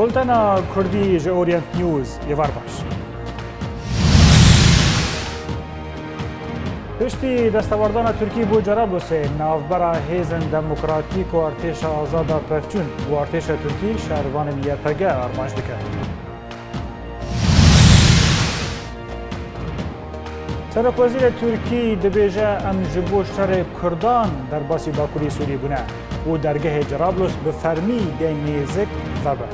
بولتنا كردي جا اورينت نيوز يوار باش. پشتی دستاوردان ترکی بو جرابلوسê navbera hêzên demokratîk û artêşa azad a pevçûn û artêşa Tirkî şervanên YPG armanc dike. Serokwezîrê Tirkî dibêje em ji bo şerê Kurdan derbasî Bakurê Sûrî bûne û dergehê Cerablos bi fermî dê nêzik vebe.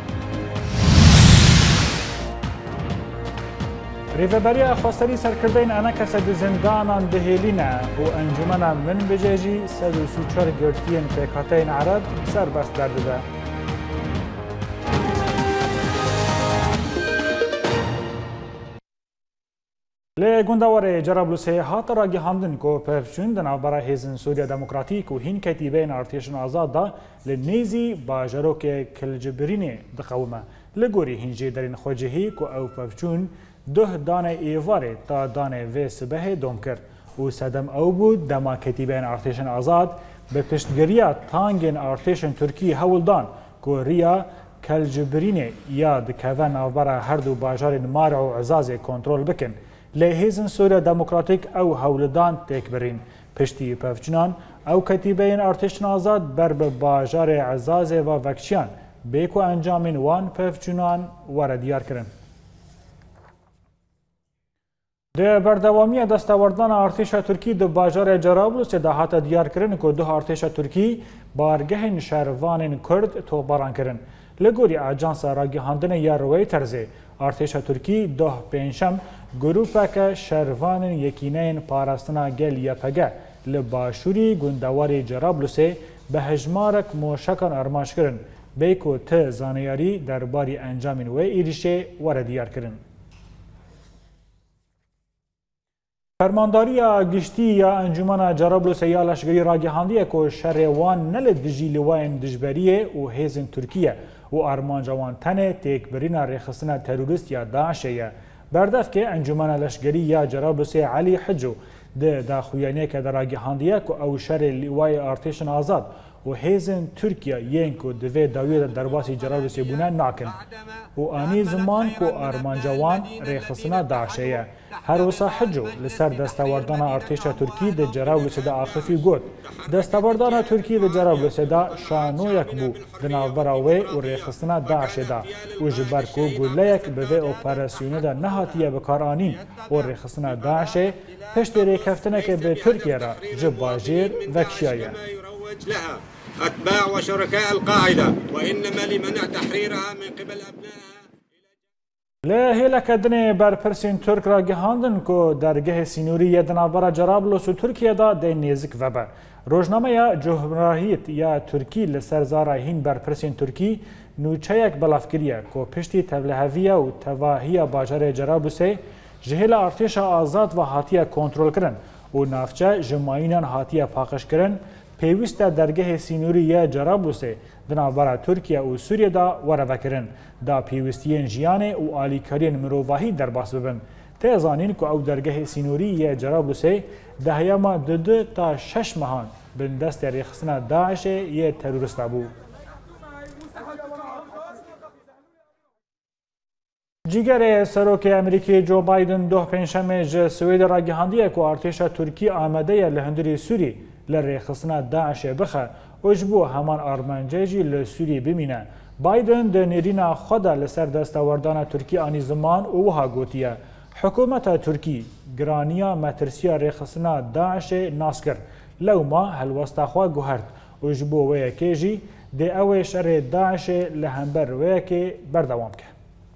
Rêveberiya xwesterî serkirdeyên enekese di zindanan dihêlîne û encûmena Min Bicê jî 134 girtiyên pêkhateyên Ereb serbest derdide. Lê gundawarê Cerablusê hat ragihandin ku pevçûn di navbera hêzên Sûriya Demokratîk û hîn ketîbeyên artêşên azad da li nêzî bajarokê Kilcibirînê diqewime. Li gorî hîn jê derên xwe cihî ku ew pevçûn duh danê êvarê ta danê vê sibehê dom kir û sedem ew bû dema ketîbeyên artêşên azad bi piştgiriya tangên artêşên Tirkî hewildan ku rêya Kilcibirînê ya dikeve navbera her du bajarên Mara û Ezazê kontrol bikin. Lê hêzên Sûriya Demokratîk ew hewlidan têk birîn. Piştî pevçûnan ew ketîbeyên artêşên azad ber bi bajarê Ezazê ve vekçiyan bê ku encamên wan pevçûnan were diyar kirin. Di berdewamiya destawerdana artêşa Tirkî di bajarê Cerablusê de hate diyarkirin ku duh artêşa Tirkî bargehên şervanên Kurd topbaran kirin. Li gorî Ajansa Ragihandinê ya Rewey Terzê, artêşa Tirkî doh pênşem grûpeke şervanên yekîneyên parastina gel YPG li başûrî gundewarê Cerablusê bi hejmarek moşekan armanc kirin, bê ku ti zaniyarî derbarî encamên wê êrişê were diyar kirin. Fermandariya giştî ya encûmena Cerablusê ya leşgerî ragihandiye ku şerê wan ne li dijî liwayên dijberiyê û hêzên Tirkiye û armanca wan tenê têkbirîna rêxistina terorîst ya Daişê ye. Berdevkê encûmena leşgerî ya Cerablusê Elî Hico di daxuyaniyeke de ragihandiye ku ew şerê lîwayê artêşin azad û hêzên Tirkiye yên ku divê dawiyê de derbasî Cerablusê bûne nakin û anî ziman ku armanca wan rêxistina Daişê ye. Her wisa Hico li ser destawerdana artêşa Tirkî di Cerablusê de axifî got. Destawerdana Tirkî di Cerablusê de şanoyek bû di navbera wê û rêxistina Daişê de û ji ber ku guleyek bi vê operasyonê de nehatiye bikaranîn û rêxistina Daişê piştî rêkeftinekê bi Tirkiye re ji bajêr vekşiya ye. أتباع وشركاء القاعدة وإنما لمنع تحريرها من قبل أبنائها. Lê hêleke dinê berpirsên Türk ragihandin ku dergehê sînorî di navbera Cerablos û Tirkiye de dê nêzik vebe. Rojnameya Cumhuriyet ya Tirkî li ser zara hîn berpirsên Tirkî nûçeyek belav kiriye ku piştî tevliheviya û tevahiya bajarê Cerablusê ji hêla artêşa azad ve hatiye kontrolkirin û navçe ji mayînan hatiye paqijkirin pêwîst e dergehê sînorî ya Cerablusê di navbera Tirkiye û Sûriyê de were vekirin da pêwîstiyên jiyanê û alîkariyên mirovahî derbas bibin. Tê zanîn ku ew dergehê sînorî ya Cerablusê di heyama 2 ta 6 mehan bin destê rêxistina Daişê yê terorîst bû. Cîgerê Serokê Amerîkî Joe Biden doh pênşemê ji Swêdê ragihandiye ku artêşa Tirkî amade ye li hundirê Sûrî li rêxistina Daişê bixe û ji bo heman armancê jî li Sûrî bimîne. Biden di nêrîna xwe de li ser destawerdana Tirkî anî ziman û wiha gotiye. Hikûmeta Tirkî giraniya metirsiya rêxistina Daişê nas kir. Lewma helwesta xwe guhert û ji bo wêyekê jî dê ew ê şerê Daişê li hember wêyekê berdewam bike.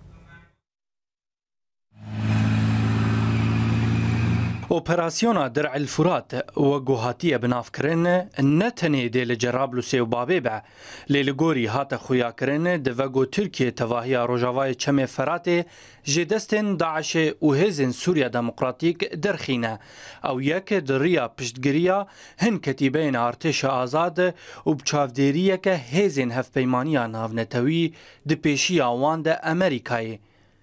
Operasyona Dir'il Furat ve guhatiye binavkirin ne tenê dê li Cerablusê û Babê be lê li gorî hate xuyakirin di vego Tirkiye tevahiya Rojavayê Çemê Feratê ji destên Daişê û hêzên Sûriya Demokratîk derxîne. Ew yek di rêya piştgiriya hin ketîbeyên artêşa azad û bi çavdêriyeke hêzên hevpeymaniya navnetewî di pêşiya wan de Amerîkayê.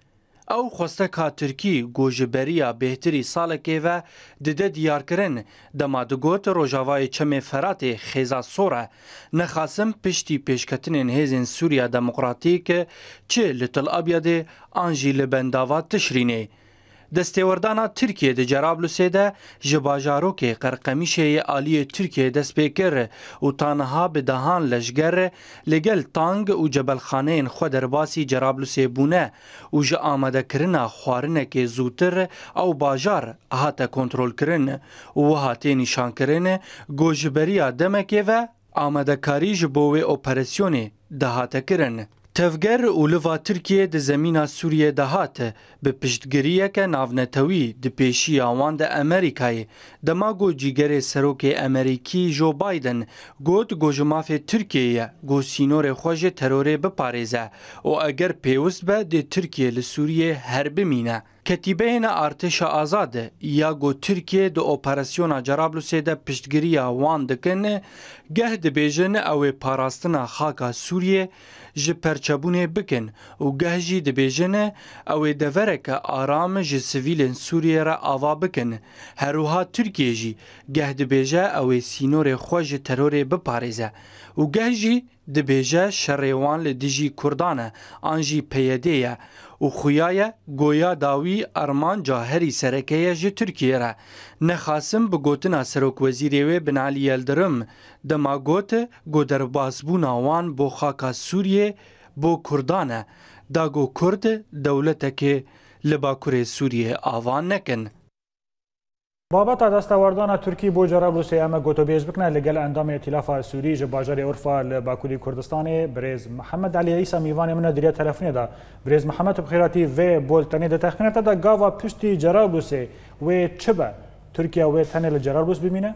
او خوستکا ترکی گوجبریا بهتری سالکه و دده دیار کرن دما دگوت روژاوای چم فرات خیزا سوره نخاسم پشتی پیشکتنین هیزین سوریا دموکراتیک چه لطل ابیاده آنجی لبنداوات تشرینه. دستیوردانا ترکیه ده جرابلوسه ده جباجاروک قرقمیشه آلی ترکیه دست پیکر و تانها به دهان لشگر لگل تانگ و جبلخانه خود درباسی جرابلوسه بونه و جا آمده کرنا خوارنه که زودتر او باجار هاته کنترول کرن و هاته نشان کرن گوجبریا دمکه و آمده کاری جبوه اپراسیونه ده هاته کرن. تفگر اولوا ترکیه ده زمین سوریه دهات به پشتگیریه که ناونتوی ده پیشی آوان ده امریکای دماغو جیگر سروک امریکی جو بایدن گود گوجماف ترکیه گو سینور خوش تروره بپارزه و اگر پیوست به ده ترکیه لسوریه هر بمینه. کتیبه ارتش آزاد یا گو ترکیه دو اپراسیون جرابلوسه ده پشتگیری وان دکن گه ده بیجن او پاراستنا خاکا سوریه جه پرچبونه بکن و گه جی ده بیجن او دورک آرام جه سویل سوریه را آوا بکن. هروها ترکیه جی گه ده بیجه او سینور خوش ترور بپارزه و گه جی ده بیجه شریوان لدیجی کردانه آنجی پیده و خویای گویا داوی ارمان جاهری سرکیه جه ترکیه را نخاسم بگوتنا سروک وزیریوی بن علی یلدرم دما گوت گو در بازبون آوان بو خاکا سوریه بو کردانه دا گو کرد دولته که لباکور سوریه آوان نکن. بابت دستاوردان ترکی بو جرابلوسه اما گوتو بیش بکنه لگل اندام ائتلاف سوری جه باجار اورفا لباکوری کردستان برز محمد علی عیسی میوان من دریا تلفنی دا برز محمد بخیراتی و بولتنی دا تخمینات دا گاوا پشتی جرابلوسه و چبه ترکیه و تنه لجرابلوس ببینه؟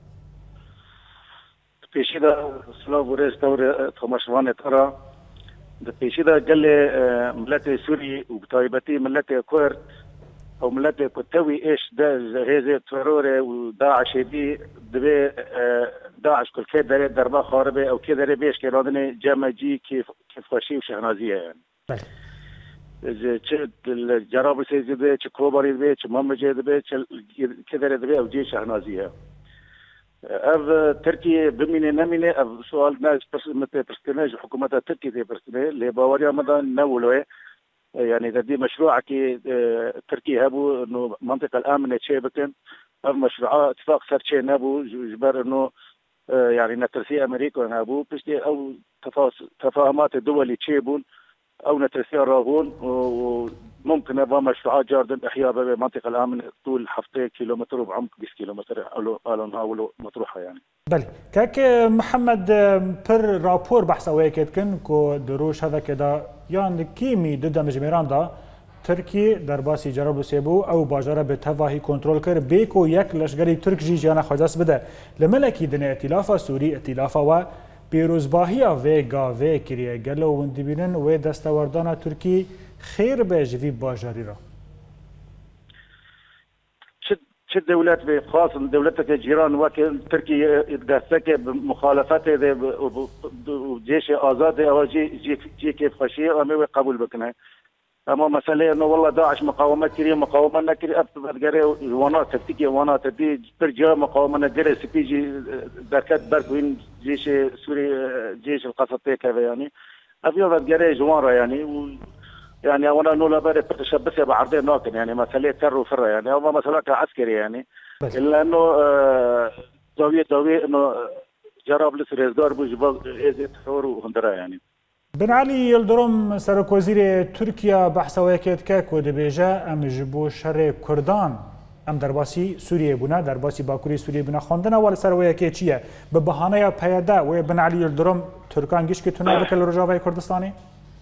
پیشی دا سلام برز دور تماشوان ترا دا پیشی دا جل ملت سوری و بطایبتی ملت کرد او ملت كتوي ايش ده هذا ترور وداعش دي دبي داعش كل كده داري ضربه خاربه او كده داري بيش كيرادني جماجي كيف خشي وشهنازيه يعني اذا تشد الجراب سيزيد تش كوبري دبي تش مامجي دبي كده دبي او جي شهنازيه اف تركيا بمينه نمينه اف سؤال ناس برسناج حكومه تركيا دي برسناج اللي باوريا مدان نولوه يعني دي مشروع كي تركيا هابو انه منطقه الامنه تشيبكن او مشروع اتفاق سرتشي نابو جبر انه يعني نترسي امريكا نابو بس او تفاهمات الدول تشيبون او نترسي راغون وممكن ابغى مشروعات جاردن احياء بمنطقه الامنه طول حفتين كيلومتر بعمق 20 كيلومتر قالوا مطروحه يعني. بله كاك محمد پر راپور بحث اويكت كن كو دروش هذا كده يعني كيمي ضد مجمران دا تركي درباسي جرابلوسه بو او باجره به تواهي كنترول كر بيكو يك لشگري ترك جي جانا خجاس بده لملكي دن ائتلاف سوري ائتلاف و پیروزباهی و گاوه کریه گلو وندبینن و دستاوردان ترکی خیر به جوی باجاری را چه دولت به خاص دولتك جيران وكل تركيا دستك بمخالفته وجيش آزاد او جي كيف خشيه وما قبول بكنا اما مساله انه والله داعش مقاومه كريم مقاومه نكري ابد غير وانا تكتيكي وانا تدي ترجع مقاومه غير سبيجي دكات بركوين جيش سوري جيش القصبتي كذا يعني ابي غير جواره يعني يعني اولا انه لا بارد تشبثها بعرضين ناكن يعني مساله كر وفر يعني هو مساله عسكري يعني الا انه زاويه انه جرابلس رزدار بوجبال ازت حور وهندرا يعني. بن علي يلدرم سرك وزير تركيا بحث ويكيت كاكو دبيجا ام جبو شر كردان ام درباسي سوريا بنا درباسي باكوري سوريا بنا خوندنا ولا سر ويكيت چيه ببهانه پیاده و بن علي يلدرم ترکان گیش که تونه بکل رجاوی کردستانی؟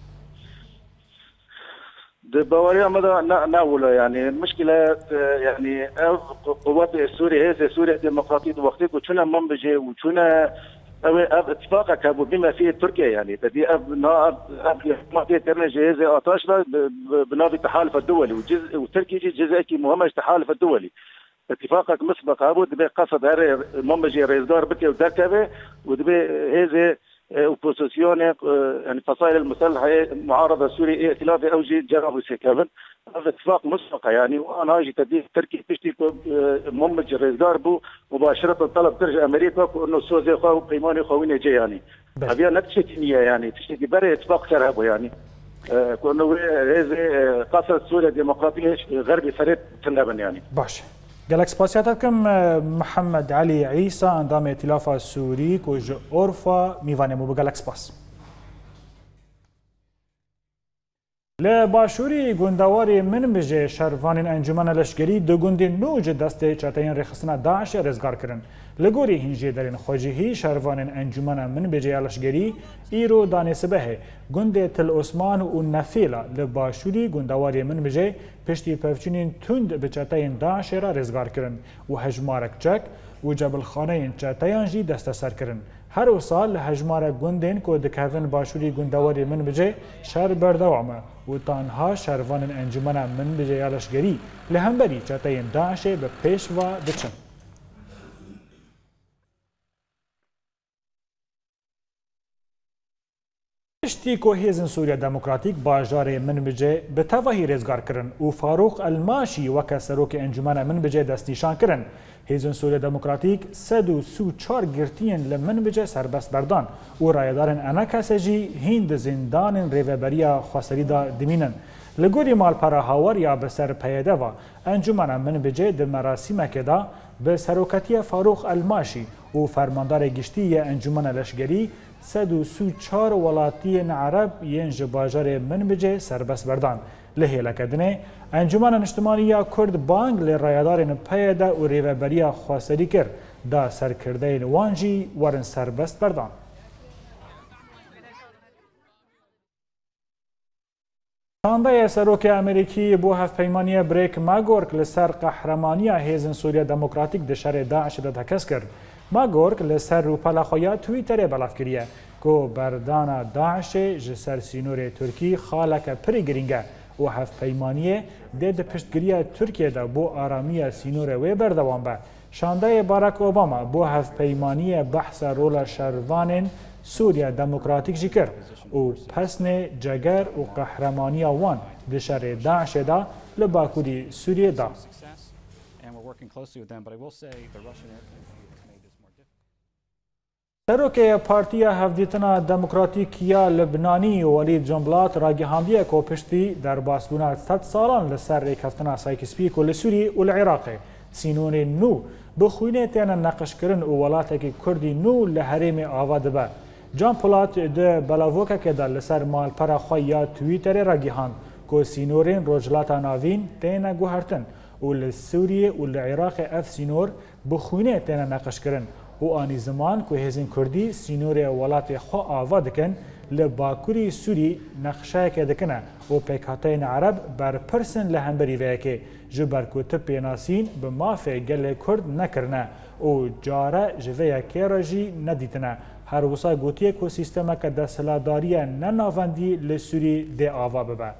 باوريا مدى ناوله يعني المشكله يعني قوات سوريا هي سوريا ديمقراطيه وقتك وشنا منبجه وشنا اتفاقك بما فيه تركيا يعني تدي ما في ترنجه زي اطاشنا بنادي التحالف الدولي وتركيا جزء مهم التحالف الدولي اتفاقك مسبق ابو دبي قصد منبجه رئيسدار بكي ودكبه ودبي هذه اوبوزيسيون يعني فصائل المسلحه معارضه سوريا ائتلاف اوجي جرابلس كابن هذا اتفاق مسبق يعني، وانا اجي تدي تركي تشتي ممج رزدار بو مباشره طلب ترجع امريكا انه سوزي خو قيماني خويني جي يعني هذه نتشتنيه يعني تشتي بري اتفاق شرابه يعني كونه هذه قصر سوريا الديمقراطيه غربي فريد تنبن يعني. باش قالك سباسياتكم محمد علي عيسى اندام ائتلاف السوري كوج اورفا ميفاني مو بقالك سباس. لباشوری گوندواری من بجه شهروان انجمن لشکری دو گوندی نوج دست چاتین رخصنا داعش رزگار کرن. لگوری هنجی درین خوجهی شهروان انجمن من بجه لشکری ایرو دانسبه گوند تل عثمان و نفیلا لباشوری گوندواری من بجه پشتی پفچونین تند به چاتین داعش را رزگار کرن و هجمارک چک و جبل خانه چاتین جی دست سر کرن. هر سال هجمار گوندین که دکهون باشوری گوندواری من بجه شهر بردوامه و تانها شهروان انجمن من بجه یالشگری لهمبری چاتین داعش به پیش و دچن. پشتی که هیزن سوریا دموکراتیک باجار من بجه به تواهی رزگار کرن و فاروق الماشی وکه سروک انجمن من بجه دست نشان کرن. هیزن سوریا دموکراتیک 134 گرتین لمن بجه سربست بردان و رایدارن انا کسجی هند زندان ریوبریا خواستری دا دمینن. لگوری مال پرا هاور یا بسر پیده و انجمن من بجه د مراسم کدا به سروکتی فاروق الماشی و فرماندار گشتی انجمن لشگری 134 ولاتی عرب ینج باجار من بجه سربست بردان. لهیلا کدنه انجمن اجتماعی کرد بانگ لرایدارن پیده و ریوبریا خواستری کر دا سرکرده وانجی ورن سربست بردان. شانده سروک امریکی بو هفپیمانی بریک ماگورک لسر قهرمانی هیزن سوریا دموکراتیک دشار داعش دا تکس کرد. ماگورک لسر روپالا خویا تویتر بلاف کریه که بردان داعش جسر سینور ترکی خالک پری گرینگه و هفپیمانی د پشتگیری ترکیه دا بو آرامی سینور وی بردوان به. شانده باراک اوباما بو هفپیمانی بحث رول شهروان سوریا دموکراتیک جکر و پسن جگر و قهرمانی وان دشار داعش دا لباکوری سوریه دا. سروک پارتی هفدیتنا دموکراتیک یا لبنانی ولید جنبلات راگهاندیه که پشتی در باسبونا 100 سالان لسر ریکفتنا سایکسپیک و لسوری و العراق سینون نو بخوینه تینا نقش کرن و ولاتک کردی نو لحریم آواد با. جان پولات ده بلاوکه که در لسر مال پرا خواه یا تویتر راگهاند که سینورین روجلاتا ناوین تینا گوهرتن و لسوری و العراق اف سینور بخوینه تینا نقش کرن و آنی زمان که هزین کردی سینور ولات خواه آوا دکن لباکوری سوری نقشه که دکنه و پیکاتین عرب بر پرسن لهمبری وی که جبر که تب ناسین به مافه گل کرد نکرنه و جاره جوه که راجی ندیتنه. هر وصا گوتیه که سیستمه که دستلاداری نناوندی لسوری ده آوا ببه.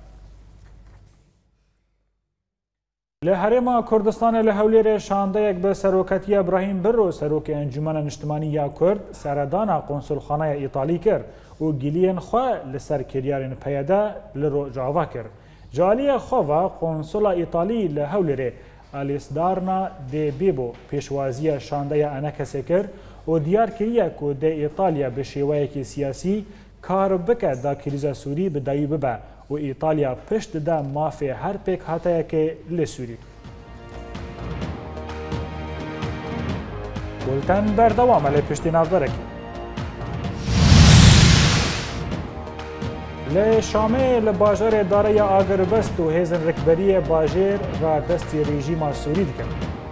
لحرم کردستان لحولیر شانده یک به سروکتی ابراهیم برو سروک انجمن اجتماعی یا کرد سردان قنصل خانه ایتالی کرد و گیلین خواه لسر کریارین پیده لرو جاوا کرد. جالی خواه قنصل ایتالی لحولیر الیسدارنا دی بیبو پیشوازی شانده انکسی کرد و دیار کریه که دی ایتالیا به شیوه که سیاسی کار بکه دا کریزا سوری به دایو ببه و ایتالیا پشت دا مافی هر پیک حتی که لسوری. بولتن بردوام علی پشتی ناف برکی. لشامه لباجر داره آگربست و هیزن رکبری باجر را دستی رژیم سوری دکن.